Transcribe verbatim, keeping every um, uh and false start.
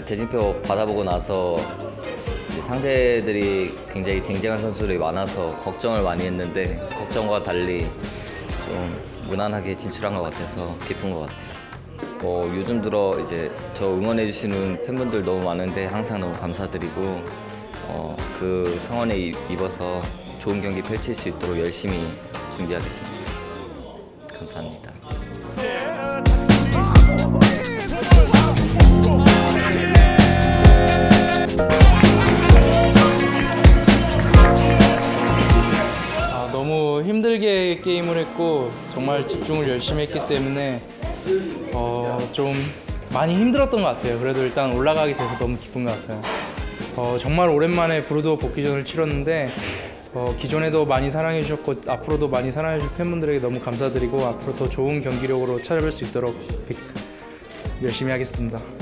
대진표 받아보고 나서 상대들이 굉장히 쟁쟁한 선수들이 많아서 걱정을 많이 했는데 걱정과 달리 좀 무난하게 진출한 것 같아서 기쁜 것 같아요. 뭐 요즘 들어 이제 저 응원해 주시는 팬분들 너무 많은데 항상 너무 감사드리고 어, 그 성원에 입어서 좋은 경기 펼칠 수 있도록 열심히 준비하겠습니다. 감사합니다. 아, 너무 힘들게 게임을 했고 정말 집중을 열심히 했기 때문에 어, 좀 많이 힘들었던 것 같아요. 그래도 일단 올라가게 돼서 너무 기쁜 것 같아요. 어, 정말 오랜만에 브루드워 복귀전을 치렀는데 어, 기존에도 많이 사랑해 주셨고 앞으로도 많이 사랑해 주실 팬분들에게 너무 감사드리고 앞으로 더 좋은 경기력으로 찾아뵐 수 있도록 열심히 하겠습니다.